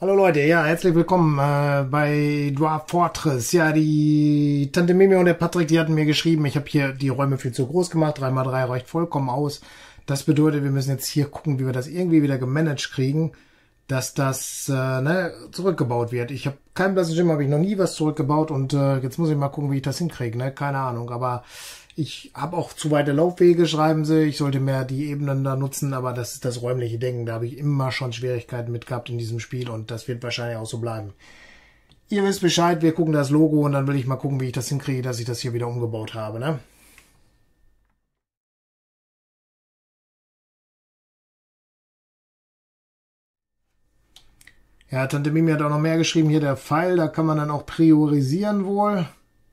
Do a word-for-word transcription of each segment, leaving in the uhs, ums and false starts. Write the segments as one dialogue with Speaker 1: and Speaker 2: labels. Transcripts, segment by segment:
Speaker 1: Hallo Leute, ja, herzlich willkommen äh, bei Dwarf Fortress. Ja, die Tante Mimi und der Patrick, die hatten mir geschrieben, ich habe hier die Räume viel zu groß gemacht, drei mal drei reicht vollkommen aus. Das bedeutet, wir müssen jetzt hier gucken, wie wir das irgendwie wieder gemanagt kriegen, dass das äh, ne, zurückgebaut wird. Ich habe kein blasses Gym, habe ich noch nie was zurückgebaut und äh, jetzt muss ich mal gucken, wie ich das hinkriege, ne? Keine Ahnung, aber ich habe auch zu weite Laufwege, schreiben sie. Ich sollte mehr die Ebenen da nutzen, aber das ist das räumliche Denken. Da habe ich immer schon Schwierigkeiten mit gehabt in diesem Spiel und das wird wahrscheinlich auch so bleiben. Ihr wisst Bescheid, wir gucken das Logo und dann will ich mal gucken, wie ich das hinkriege, dass ich das hier wieder umgebaut habe, ne? Ja, Tante Mimi hat auch noch mehr geschrieben. Hier der Pfeil, da kann man dann auch priorisieren wohl.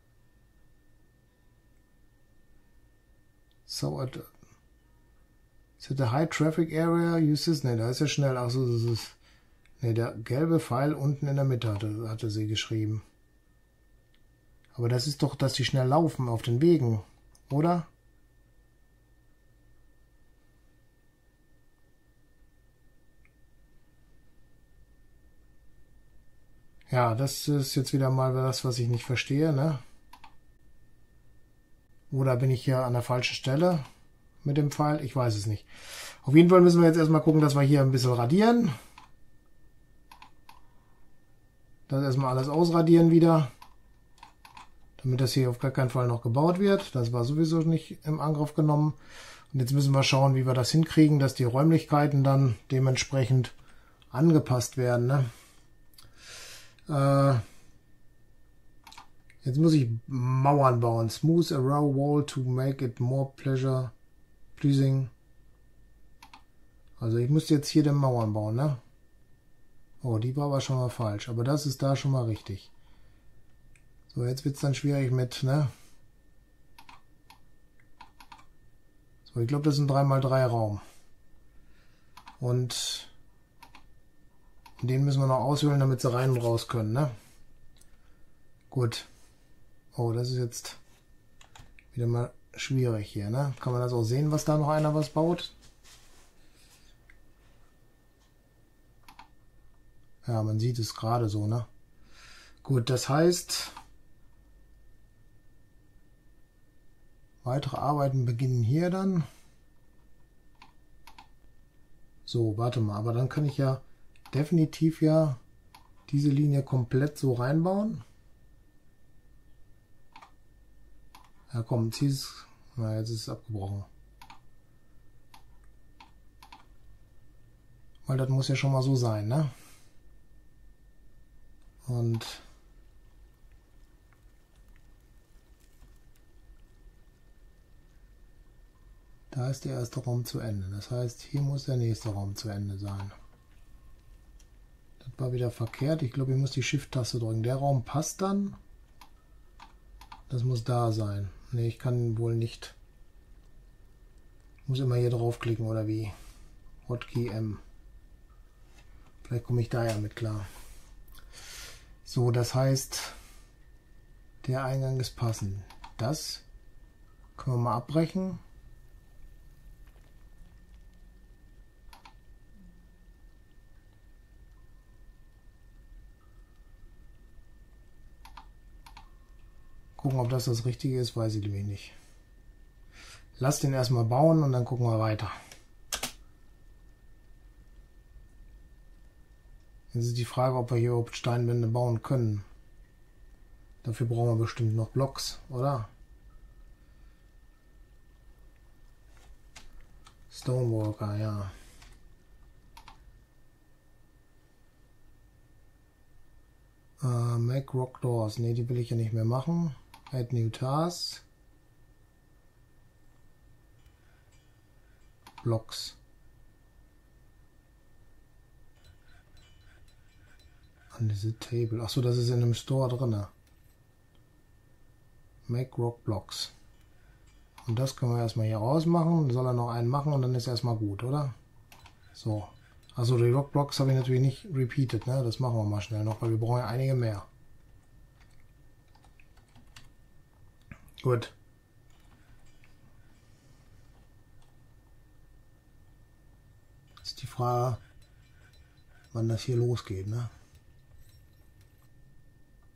Speaker 1: So, is it a high traffic area? Use this? Ne, da ist ja schnell. Achso, das ist... Ne, der gelbe Pfeil unten in der Mitte hatte, hatte sie geschrieben. Aber das ist doch, dass die schnell laufen auf den Wegen, oder? Ja, das ist jetzt wieder mal das, was ich nicht verstehe, ne? Oder bin ich hier an der falschen Stelle mit dem Pfeil? Ich weiß es nicht. Auf jeden Fall müssen wir jetzt erstmal gucken, dass wir hier ein bisschen radieren. Das erstmal alles ausradieren wieder. Damit das hier auf gar keinen Fall noch gebaut wird. Das war sowieso nicht im Angriff genommen. Und jetzt müssen wir schauen, wie wir das hinkriegen, dass die Räumlichkeiten dann dementsprechend angepasst werden, ne? Äh, jetzt muss ich Mauern bauen. Smooth a row wall to make it more pleasure pleasing. Also ich muss jetzt hier den Mauern bauen, ne? Oh, die war aber schon mal falsch. Aber das ist da schon mal richtig. So, jetzt wird es dann schwierig mit, ne? So, ich glaube, das ist ein drei mal drei Raum. Und den müssen wir noch aushöhlen, damit sie rein und raus können, ne? Gut. Oh, das ist jetzt wieder mal schwierig hier, ne? Kann man das auch sehen, was da noch einer was baut? Ja, man sieht es gerade so, ne? Gut, das heißt, weitere Arbeiten beginnen hier dann. So, warte mal, aber dann kann ich ja definitiv ja diese Linie komplett so reinbauen. Ja komm, zieh es. Na, jetzt ist es abgebrochen. Weil das muss ja schon mal so sein, ne? Und da ist der erste Raum zu Ende. Das heißt, hier muss der nächste Raum zu Ende sein. Das war wieder verkehrt. Ich glaube, ich muss die Shift-Taste drücken. Der Raum passt dann. Das muss da sein. Ne, ich kann wohl nicht. Ich muss immer hier draufklicken oder wie? Hotkey M. Vielleicht komme ich da ja mit klar. So, das heißt, der Eingang ist passend. Das können wir mal abbrechen. Gucken, ob das das Richtige ist, weiß ich nämlich nicht. Lass den erstmal bauen und dann gucken wir weiter. Jetzt ist die Frage, ob wir hier überhaupt Steinwände bauen können. Dafür brauchen wir bestimmt noch Blocks, oder? Stonewalker, ja. Uh, make Rock Doors. Ne, die will ich ja nicht mehr machen. Add New Task. Blocks. An diese Table. Achso, das ist in einem Store drin. Make Rock Blocks. Und das können wir erstmal hier rausmachen. Soll er noch einen machen und dann ist erstmal gut, oder? So. Also die Rock Blocks habe ich natürlich nicht repeated, ne? Das machen wir mal schnell noch, weil wir brauchen ja einige mehr. Gut. Jetzt ist die Frage, wann das hier losgeht, ne?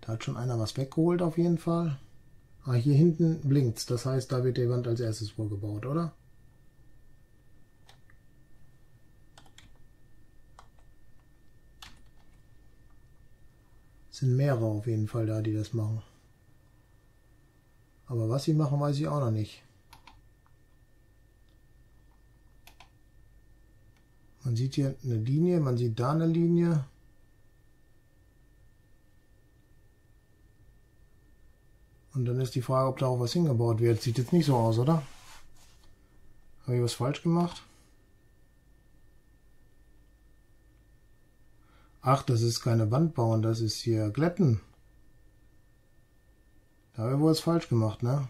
Speaker 1: Da hat schon einer was weggeholt auf jeden Fall. Ah, hier hinten blinkt's. Das heißt, da wird die Wand als erstes vorgebaut, oder? Es sind mehrere auf jeden Fall da, die das machen. Aber was sie machen, weiß ich auch noch nicht. Man sieht hier eine Linie, man sieht da eine Linie. Und dann ist die Frage, ob da auch was hingebaut wird. Sieht jetzt nicht so aus, oder? Habe ich was falsch gemacht? Ach, das ist keine Wand bauen, das ist hier Glätten. Da habe ich wohl was falsch gemacht, ne?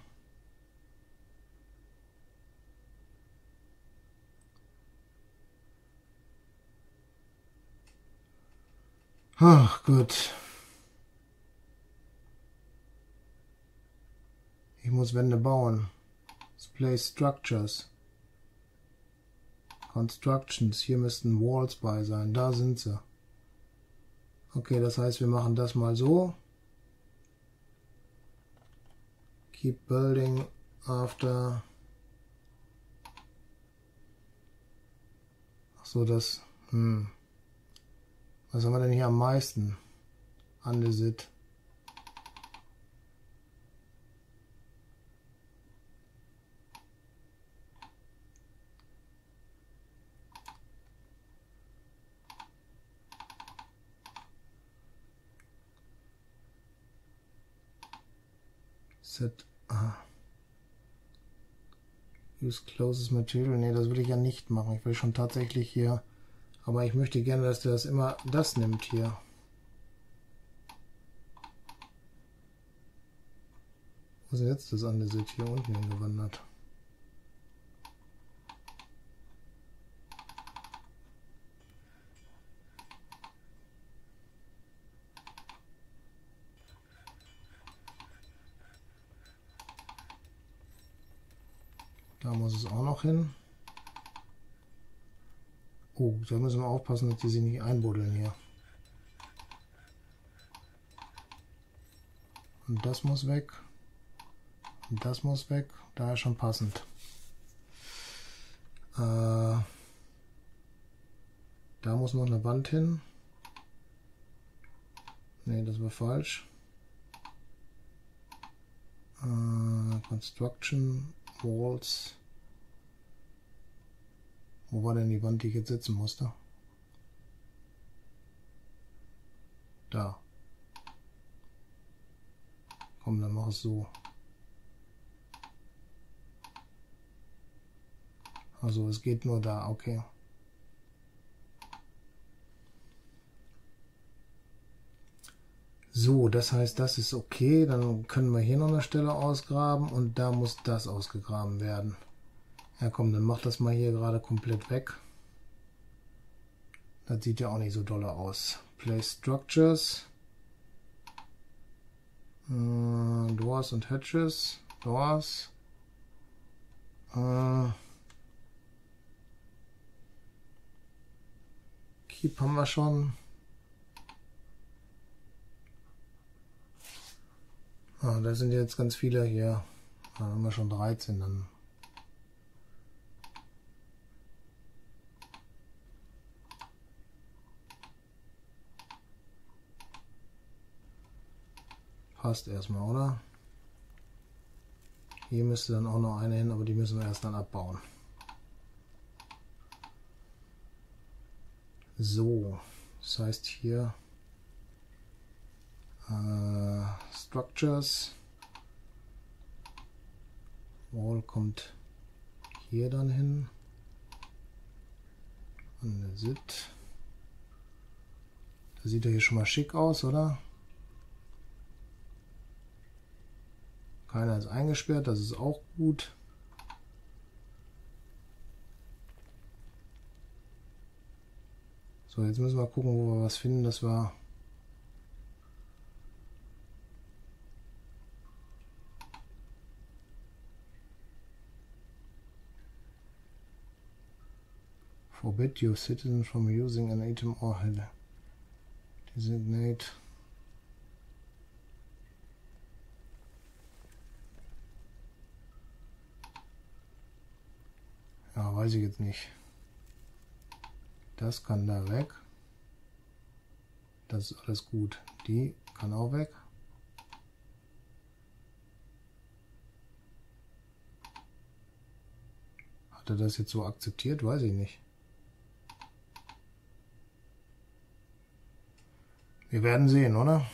Speaker 1: Ach, gut. Ich muss Wände bauen. Display Structures. Constructions. Hier müssten Walls bei sein. Da sind sie. Okay, das heißt, wir machen das mal so. Keep building after. Ach so, das. Hm. Was haben wir denn hier am meisten? Andesit. Set. Ah. Use closest material. Ne, das will ich ja nicht machen. Ich will schon tatsächlich hier. Aber ich möchte gerne, dass der das immer das nimmt hier. Wo ist jetzt das Andesit hier unten hingewandert? Da muss es auch noch hin. Oh, da müssen wir aufpassen, dass die sich nicht einbuddeln hier. Und das muss weg. Und das muss weg. Daher schon passend. Äh, da muss noch eine Wand hin. Ne, das war falsch. Äh, Construction, Walls. Wo war denn die Wand, die ich jetzt setzen musste? Da. Komm, dann mach es so. Also es geht nur da, okay. So, das heißt, das ist okay. Dann können wir hier noch eine Stelle ausgraben und da muss das ausgegraben werden. Ja komm, dann mach das mal hier gerade komplett weg. Das sieht ja auch nicht so dolle aus. Place Structures. Äh, Doors und Hatches. Doors. Äh, Keep haben wir schon. Ah, da sind jetzt ganz viele hier. Da haben wir schon dreizehn dann. Passt erstmal, oder? Hier müsste dann auch noch eine hin, aber die müssen wir erst dann abbauen. So, das heißt hier äh, Structures. Wall kommt hier dann hin. Und der Sit. Das sieht ja hier schon mal schick aus, oder? Keiner ist eingesperrt, das ist auch gut. So, jetzt müssen wir gucken, wo wir was finden, das war. Forbid your citizen from using an item or header. Designate. Ja, weiß ich jetzt nicht. Das kann da weg. Das ist alles gut. Die kann auch weg. Hat er das jetzt so akzeptiert? Weiß ich nicht. Wir werden sehen, oder?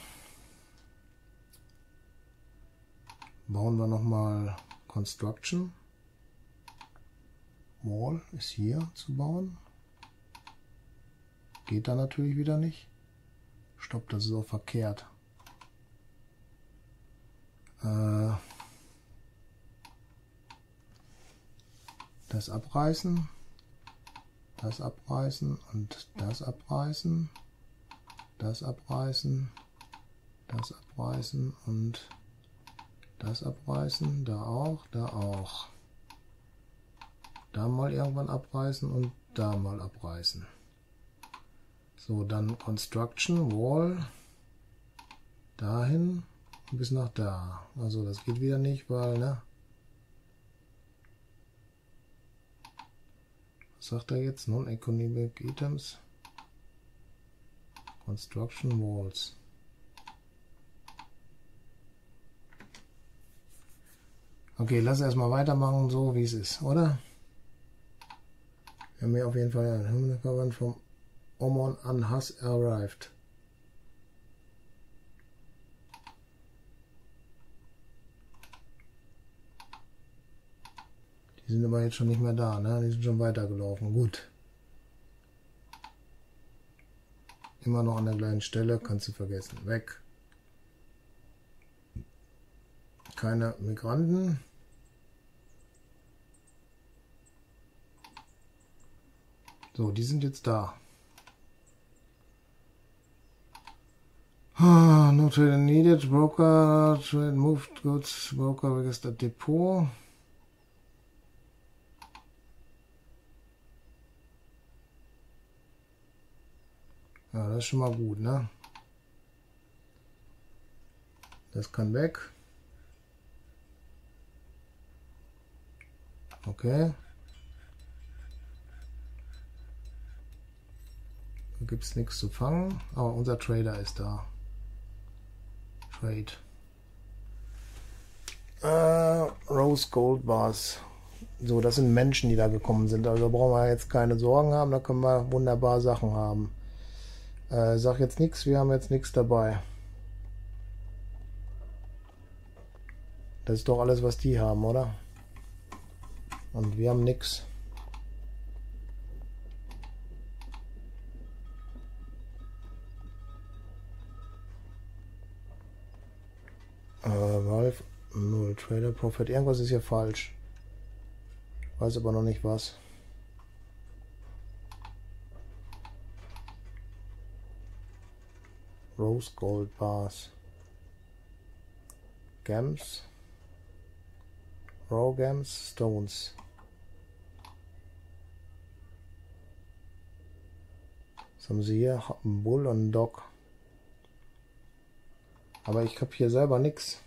Speaker 1: Bauen wir nochmal Construction. Wall ist hier zu bauen. Geht da natürlich wieder nicht. Stopp, das ist auch verkehrt. Äh, das abreißen. Das abreißen und das abreißen. Das abreißen. Das abreißen und das abreißen. Da auch, da auch. Da mal irgendwann abreißen und da mal abreißen. So, dann Construction, Wall, dahin bis nach da. Also das geht wieder nicht, weil, ne? Was sagt er jetzt? Non-Economic Items. Construction Walls. Okay, lass erstmal weitermachen, so wie es ist, oder? Wir haben hier auf jeden Fall einen Covenant vom Oman an has arrived. Die sind aber jetzt schon nicht mehr da, ne? Die sind schon weitergelaufen. Gut. Immer noch an der gleichen Stelle, kannst du vergessen. Weg. Keine Migranten. So, die sind jetzt da. Ah, no trade needed. Broker, trade moved goods. Broker registered Depot. Ja, das ist schon mal gut, ne? Das kann weg. Okay. Da gibt es nichts zu fangen. Aber unser Trader ist da. Trade. Äh, Rose Gold Bars. So, das sind Menschen, die da gekommen sind. Also brauchen wir jetzt keine Sorgen haben. Da können wir wunderbar Sachen haben. Äh, sag jetzt nichts. Wir haben jetzt nichts dabei. Das ist doch alles, was die haben, oder? Und wir haben nichts. Äh, Valve null Trader Profit. Irgendwas ist hier falsch. Weiß aber noch nicht was. Rose Gold Bars. Gems. Raw Gems. Stones. Was haben sie hier? Ein Bull und ein Dog. Aber ich habe hier selber nichts.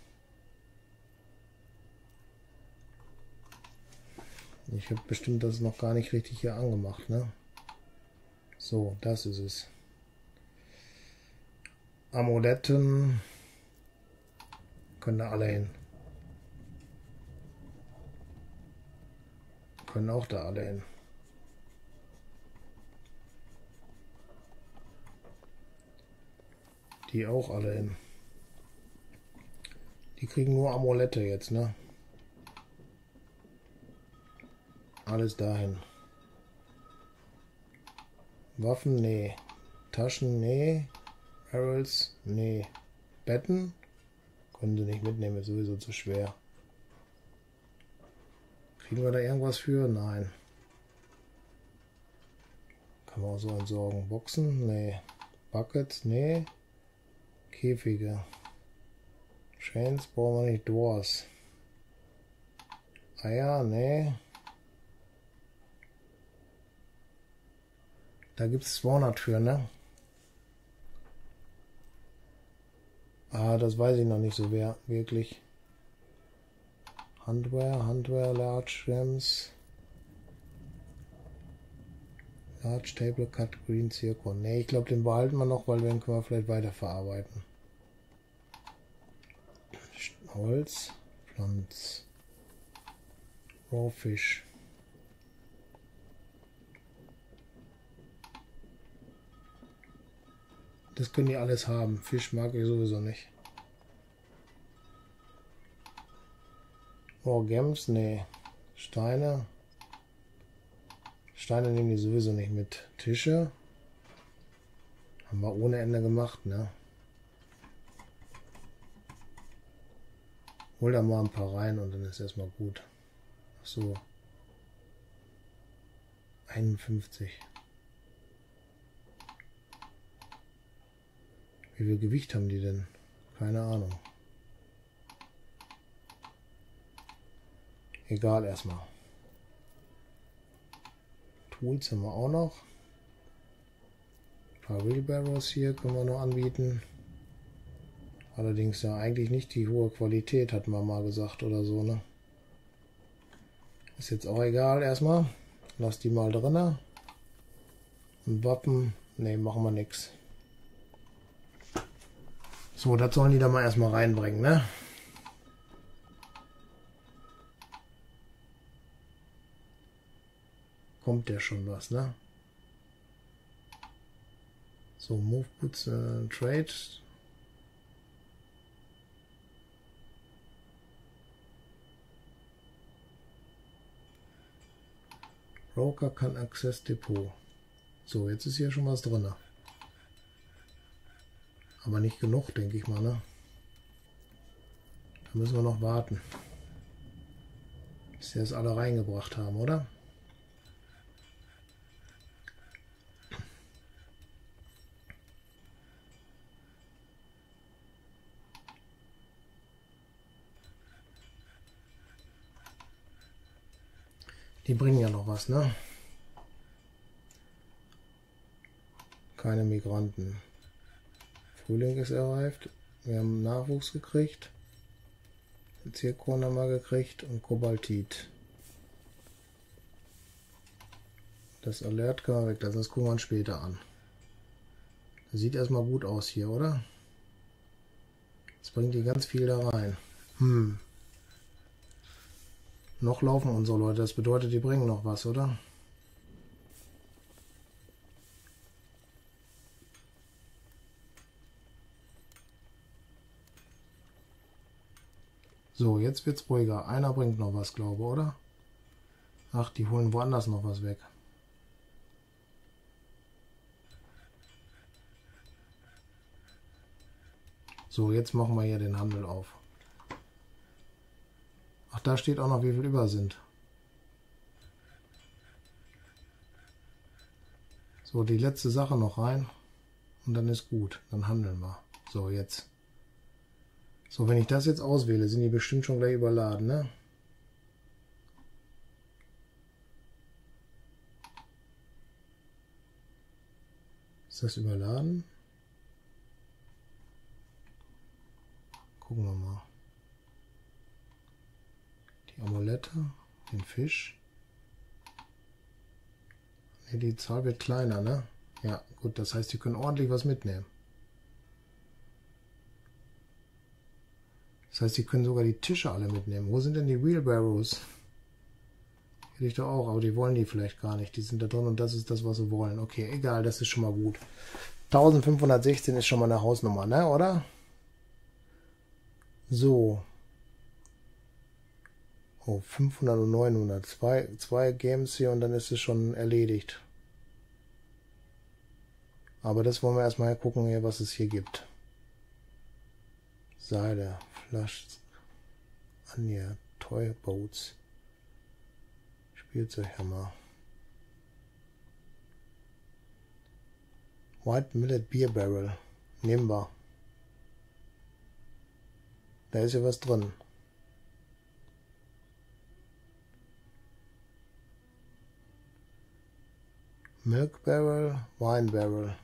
Speaker 1: Ich habe bestimmt das noch gar nicht richtig hier angemacht, ne? So, das ist es. Amuletten. Können da alle hin. Können auch da alle hin. Die auch alle hin. Die kriegen nur Amulette jetzt, ne? Alles dahin. Waffen, nee. Taschen, nee. Barrels, nee. Betten? Können sie nicht mitnehmen, ist sowieso zu schwer. Kriegen wir da irgendwas für? Nein. Kann man auch so entsorgen. Boxen? Nee. Buckets? Nee. Käfige. Chains brauchen wir nicht. Doors. Eier? Nee. Da gibt es zweihundert für, ne? Ah, das weiß ich noch nicht so wer, wirklich. Handwear, Handwear, Large Gems. Large Table Cut Green Zircon. Ne, ich glaube, den behalten wir noch, weil den können wir vielleicht weiterverarbeiten. Holz, Pflanz, Raw Fish. Das können die alles haben. Fisch mag ich sowieso nicht. Oh, Gems? Nee. Steine. Steine nehmen die sowieso nicht mit. Tische. Haben wir ohne Ende gemacht, ne? Hol da mal ein paar rein und dann ist erstmal gut. Ach so. einundfünfzig. Wie viel Gewicht haben die denn? Keine Ahnung. Egal erstmal. Tools haben wir auch noch. Ein paar Wheelbarrows hier können wir noch anbieten. Allerdings ja eigentlich nicht die hohe Qualität, hatten wir mal gesagt oder so, ne? Ist jetzt auch egal erstmal. Lass die mal drinne. Und Wappen, ne, machen wir nichts. So, das sollen die da mal erstmal reinbringen, ne? Kommt ja schon was, ne? So, Move Boots äh, Trade. Broker kann Access Depot. So, jetzt ist hier schon was drin. Aber nicht genug, denke ich mal, ne? Da müssen wir noch warten. Bis sie das alle reingebracht haben, oder? Die bringen ja noch was, ne? Keine Migranten. Frühling ist erreicht. Wir haben Nachwuchs gekriegt. Zirkon haben wir gekriegt und Kobaltit. Das Alert kann man weglassen. Das gucken wir uns später an. Das sieht erstmal gut aus hier, oder? Jetzt bringt die ganz viel da rein. Hm. Noch laufen unsere Leute, das bedeutet, die bringen noch was, oder? So, jetzt wird's ruhiger. Einer bringt noch was, glaube ich, oder? Ach, die holen woanders noch was weg. So, jetzt machen wir hier den Handel auf. Ach, da steht auch noch, wie viel über sind. So, die letzte Sache noch rein. Und dann ist gut. Dann handeln wir. So, jetzt. So, wenn ich das jetzt auswähle, sind die bestimmt schon gleich überladen, ne? Ist das überladen? Gucken wir mal. Die Amulette, den Fisch. Ne, die Zahl wird kleiner, ne? Ja, gut, das heißt, die können ordentlich was mitnehmen. Das heißt, die können sogar die Tische alle mitnehmen. Wo sind denn die Wheelbarrows? Hätte ich doch auch, aber die wollen die vielleicht gar nicht. Die sind da drin und das ist das, was sie wollen. Okay, egal, das ist schon mal gut. eintausendfünfhundertsechzehn ist schon mal eine Hausnummer, ne, oder? So. Oh, fünfhundert und neunhundert. Zwei, zwei Games hier und dann ist es schon erledigt. Aber das wollen wir erstmal gucken, hier, was es hier gibt. Seile, Flash, Anja, Toy Boats, Spielzeughammer. White Millet Beer Barrel. Nehmen wir. Da ist ja was drin. Milk Barrel, Wine Barrel.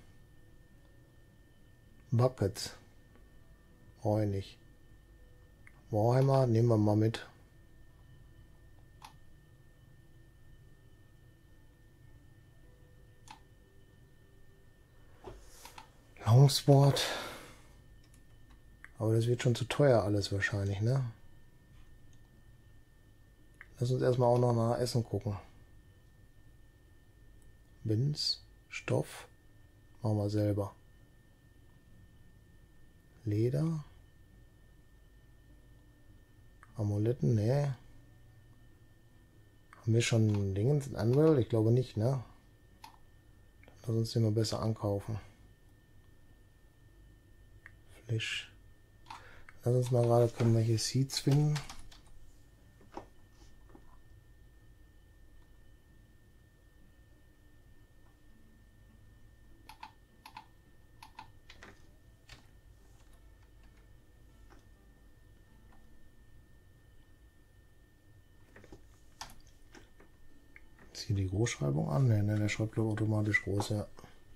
Speaker 1: Buckets. Brauche ich nicht. Warhammer nehmen wir mal mit. Überwachungsboard. Aber das wird schon zu teuer alles wahrscheinlich, ne? Lass uns erstmal auch noch nach Essen gucken. Bins, Stoff, machen wir selber. Leder. Amuletten, ne. Haben wir schon Dingens in Unreal? Ich glaube nicht, ne? Lass uns den mal besser ankaufen. Flash. Lass uns mal gerade gucken, welche Seeds finden. Hier die Großschreibung an? Ne, ne, der schreibt glaube automatisch groß, ja.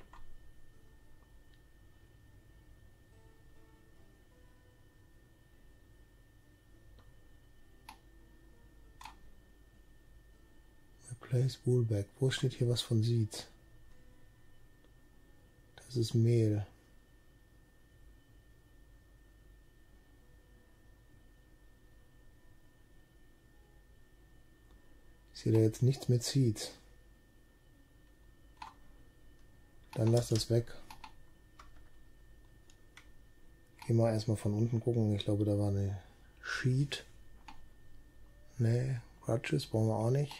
Speaker 1: Replace Woolback. Wo steht hier was von Seeds? Das ist Mehl. Ich sehe da jetzt nichts mit Seeds. Dann lass das weg. Gehen wir erstmal von unten gucken. Ich glaube, da war eine Sheet. Ne, Crutches brauchen wir auch nicht.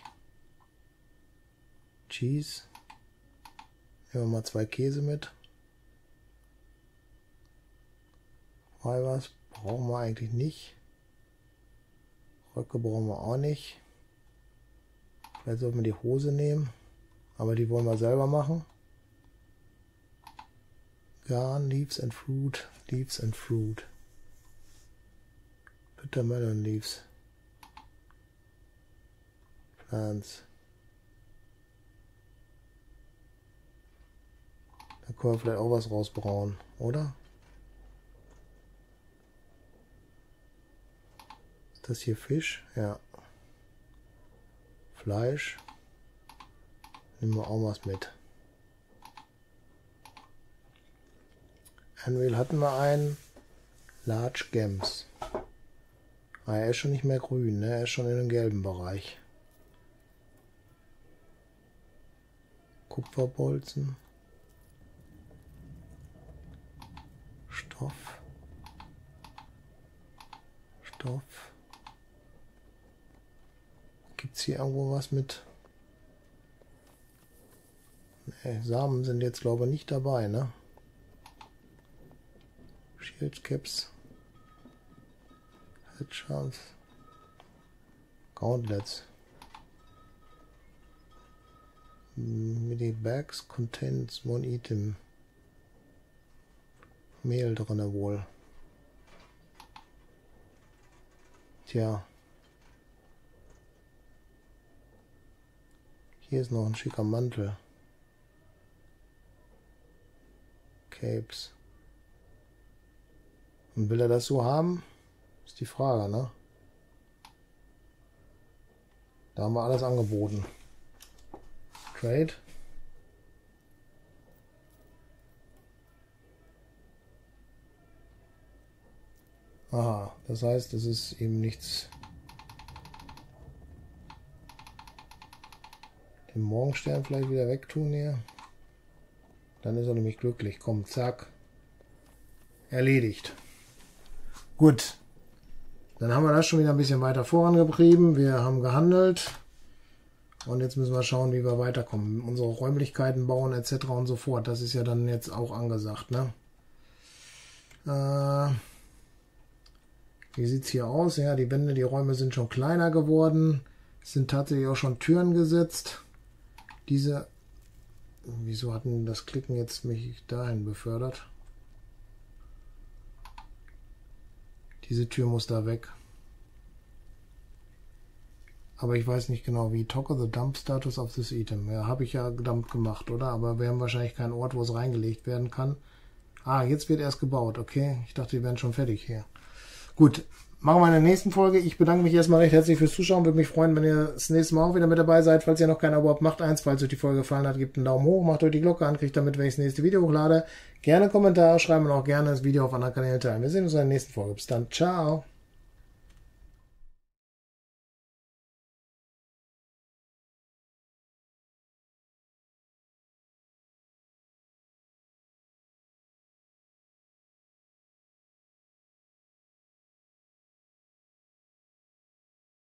Speaker 1: Cheese. Nehmen wir mal zwei Käse mit. Eiweiß brauchen wir eigentlich nicht. Röcke brauchen wir auch nicht. Vielleicht sollten wir die Hose nehmen, aber die wollen wir selber machen. Garn, Leaves and Fruit, Leaves and Fruit. Bitter Melon Leaves. Plants. Da können wir vielleicht auch was rausbrauen, oder? Ist das hier Fisch? Ja. Fleisch. Nehmen wir auch was mit. Anvil hatten wir einen. Large Gems. Ah, er ist schon nicht mehr grün, ne? Er ist schon in dem gelben Bereich. Kupferbolzen. Stoff. Stoff. Gibt es hier irgendwo was mit? Ne, Samen sind jetzt glaube ich nicht dabei, ne? Shield Caps. Headshots. Gauntlets. Mini Bags contains one item. Mehl drin wohl. Tja. Hier ist noch ein schicker Mantel. Capes. Und will er das so haben? Ist die Frage, ne? Da haben wir alles angeboten. Trade. Aha, das heißt, es ist eben nichts. Den Morgenstern vielleicht wieder wegtun hier. Dann ist er nämlich glücklich. Komm, zack. Erledigt. Gut. Dann haben wir das schon wieder ein bisschen weiter vorangetrieben. Wir haben gehandelt. Und jetzt müssen wir schauen, wie wir weiterkommen. Unsere Räumlichkeiten bauen et cetera und so fort. Das ist ja dann jetzt auch angesagt, ne? Äh, wie sieht es hier aus? Ja, die Wände, die Räume sind schon kleiner geworden. Es sind tatsächlich auch schon Türen gesetzt. Diese... Wieso hatten das Klicken jetzt mich dahin befördert? Diese Tür muss da weg. Aber ich weiß nicht genau wie. Toggle the dump status of this item. Ja, habe ich ja gedumpt gemacht, oder? Aber wir haben wahrscheinlich keinen Ort, wo es reingelegt werden kann. Ah, jetzt wird erst gebaut. Okay, ich dachte, die wären schon fertig hier. Gut, machen wir in der nächsten Folge. Ich bedanke mich erstmal recht herzlich fürs Zuschauen. Würde mich freuen, wenn ihr das nächste Mal auch wieder mit dabei seid. Falls ihr noch kein Abo habt, macht eins. Falls euch die Folge gefallen hat, gebt einen Daumen hoch, macht euch die Glocke an, kriegt damit, wenn ich das nächste Video hochlade. Gerne Kommentare schreiben und auch gerne das Video auf anderen Kanälen teilen. Wir sehen uns in der nächsten Folge. Bis dann. Ciao.